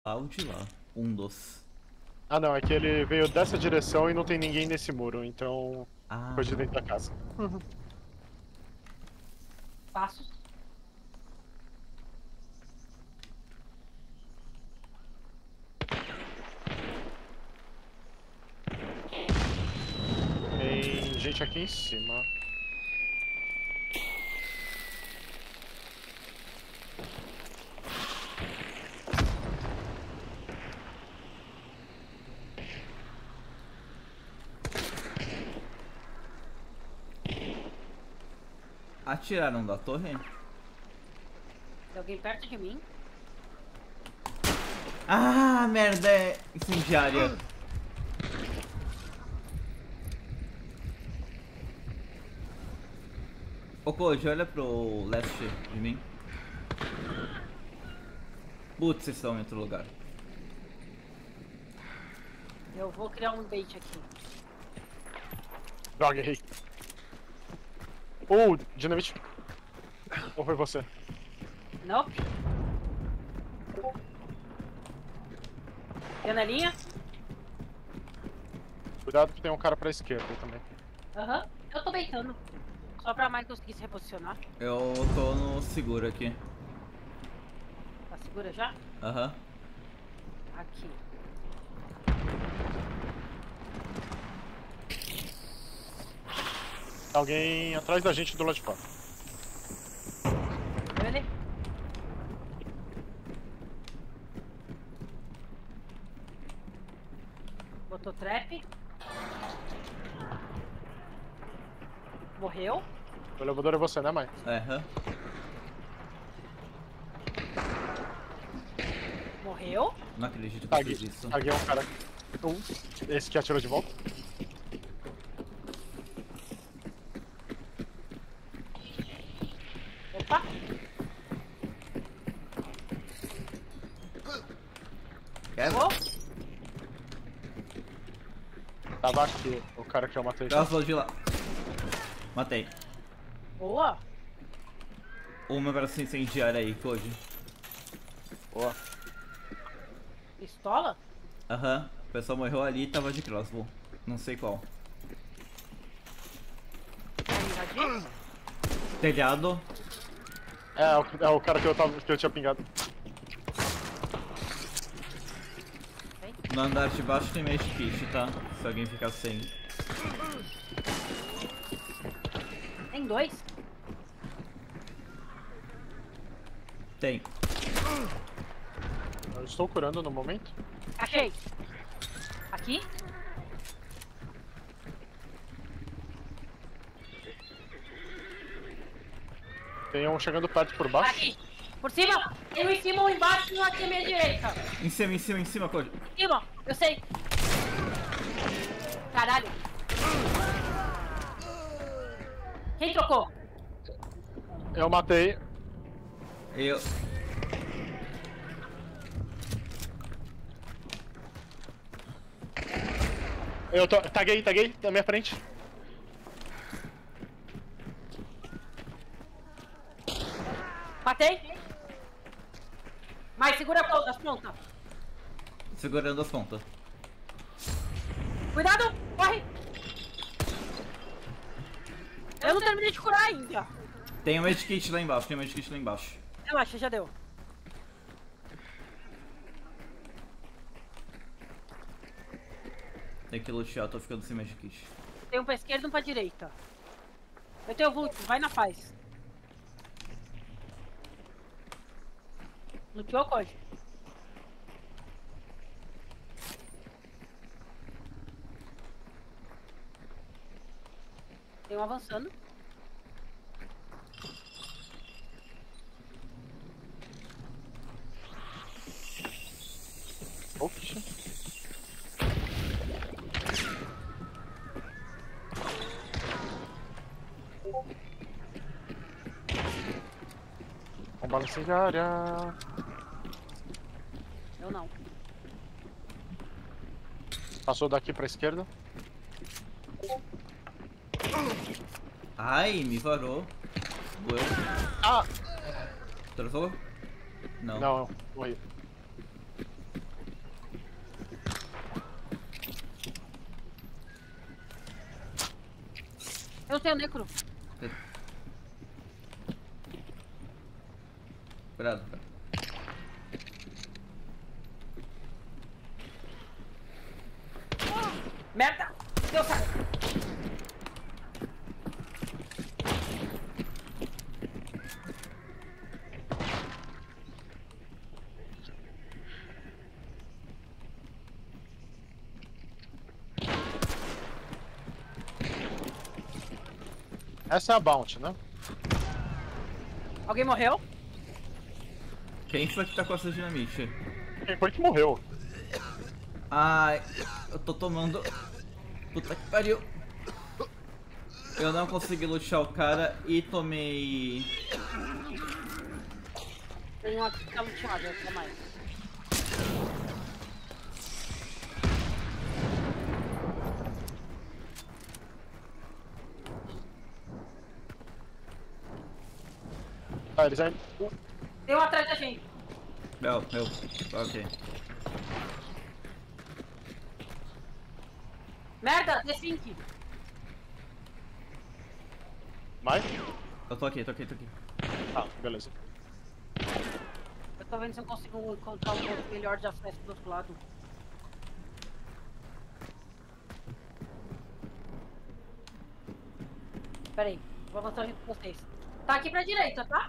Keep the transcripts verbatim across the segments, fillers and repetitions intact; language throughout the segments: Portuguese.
Lá ou de lá. Um dos. Ah não, é que ele veio dessa direção e não tem ninguém nesse muro, então Ah, foi de tá. dentro da casa. Passos. Tem gente aqui em cima. Atiraram da torre? Tem alguém perto de mim? Ah, merda, é incendiária. Ô, Koji, olha pro leste de mim. Putz, vocês estão em outro lugar. Eu vou criar um bait aqui. Droga, errei. Uh, dinamite. Ou foi você? Nope. Janelinha? Cuidado que tem um cara pra esquerda também. Aham. Eu tô baitando. Só pra mais conseguir se reposicionar. Eu tô no seguro aqui. Tá segura já? Aham. Aqui. Alguém atrás da gente do lado de fora. Viu ele? Botou trap. Morreu. O elevador é você, né, mãe? É, aham. Morreu. Não acredito que eu Taguei, fiz isso. taguei um cara. Um. Esse que atirou de volta. Opa. Quer? Vou. Tava aqui, o cara que eu matei. Ela falou de lá. Matei. Boa. Uma pra se incendiar aí, Koji. Boa. Pistola? Aham. O pessoal morreu ali e tava de crossbow. Não sei qual. Vai invadir? Telhado. É, o- é o cara que eu, tava, que eu tinha pingado. No andar de baixo tem mesh kit, tá? Se alguém ficar sem. Tem dois. Tem. Eu estou curando no momento. Achei. Aqui. Tem um chegando perto por baixo. Aqui. Por cima. Tem um em cima, um embaixo e um aqui à minha direita. Em cima, em cima, em cima, Koji. Em cima. Eu sei. Caralho. Quem trocou? Eu matei. Eu. Eu tô. Taguei, taguei, na minha frente. Matei. Mais, segura a ponta, as pontas. Segurando as pontas. Cuidado, corre. Eu não terminei de curar ainda. Tem um medkit lá embaixo, tem um medkit lá embaixo. Relaxa, já deu. Tem que lutear, tô ficando sem medkit. Tem um pra esquerda e um pra direita. Eu tenho Vult, vai na paz. Luteou, Code? Tem um avançando. Oxi. Um bala incendiária. Eu não. Passou daqui pra esquerda. Ai, me varou. Doeu. Ah! Travou? Não. Não, morri. Eu tenho necro. Cuidado, cara. Merda! Deu certo. Essa é a Bounty, né? Alguém morreu? Quem foi que tá com essa dinamite? Quem foi que morreu? Ai, eu tô tomando. Puta que pariu. Eu não consegui lutear o cara e tomei. Tem uma que tá luteada, até mais. Ah, eles ainda... Tem um atrás da gente. Meu, meu. Ok. Merda, D cinco. Mais? Eu tô aqui, tô aqui, tô aqui. Ah, beleza. Eu tô vendo se eu consigo encontrar um ponto melhor de acesso do outro lado. Pera aí, vou avançar junto com vocês. Tá aqui pra direita, tá?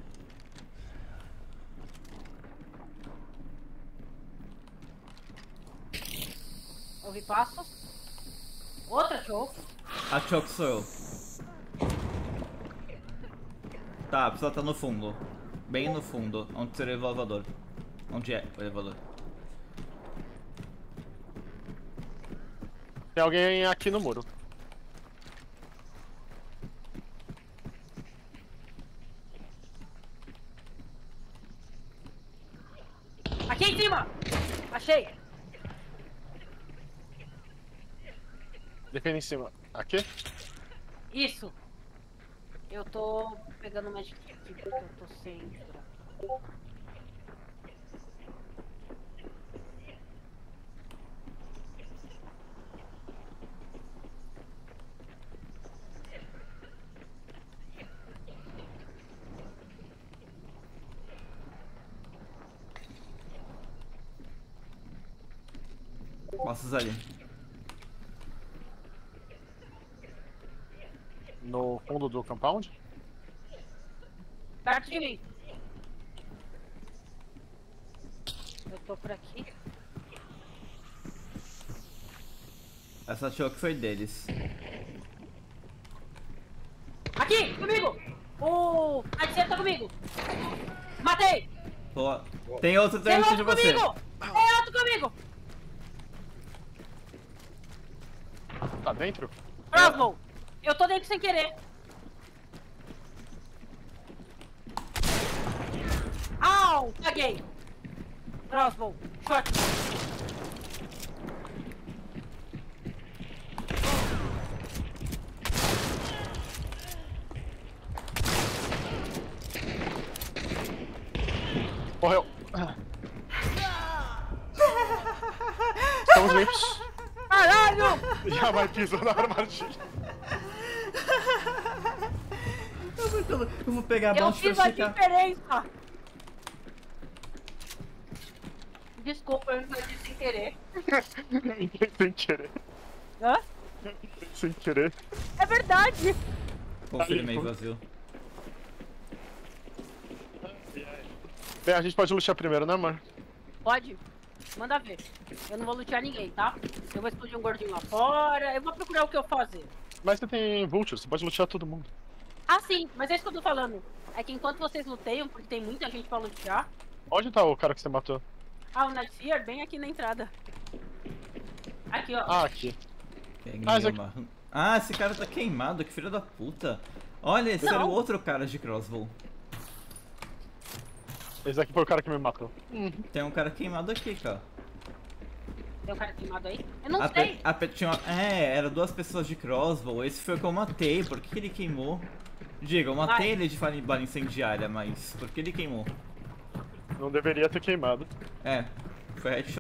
Ouvi passos. Outra choke. A choke sou eu. Tá, a pessoa tá no fundo. Bem no fundo, onde seria o elevador. Onde é o elevador? Tem alguém aqui no muro. Aqui em cima! Achei! Defende em cima. Aqui? Isso! Eu tô pegando o Magic aqui porque eu tô sem. Passos ali. No fundo do compound? Perto de mim! Eu tô por aqui. Essa choke foi deles. Aqui! Comigo! O Adicento tá comigo! Matei! Boa. Tem outro Tem dentro de outro você. comigo! Tem outro comigo! Tá dentro? Crossbow! Eu tô dentro sem querer! Au! Caguei! Crossbow! Short! Morreu. Estamos limpos. Caralho! Já vai pisar na armadilha. Eu vou, eu vou pegar a Eu bounce fiz pra a ficar. diferença! Desculpa, eu entendi sem querer. Entrei sem querer. Hã? Entrei sem querer. É verdade! Confirmei, vazio. Bem, a gente pode lutar primeiro, né, amor? Pode? Manda ver. Eu não vou lutear ninguém, tá? Eu vou explodir um gordinho lá fora. Eu vou procurar o que eu fazer. Mas você tem Vulture, você pode lutar todo mundo. Ah, sim, mas é isso que eu tô falando. É que enquanto vocês luteiam, porque tem muita gente pra lutear. Onde tá o cara que você matou? Ah, o Nightseer bem aqui na entrada. Aqui, ó. Ah, aqui. Peguei Ah, esse aqui- uma- Ah, esse cara tá queimado, que filho da puta. Olha, esse Não. era o outro cara de crossbow. Esse aqui foi o cara que me matou. Tem um cara queimado aqui, cara. Tem um cara queimado aí? Eu não A pe- sei. a pe- tinha uma- É, era duas pessoas de crossbow. Esse foi o que eu matei. Por que que ele queimou? Diga, eu matei Vai. ele de fala- bala incendiária, mas por que ele queimou? Não deveria ter queimado. É, foi headshot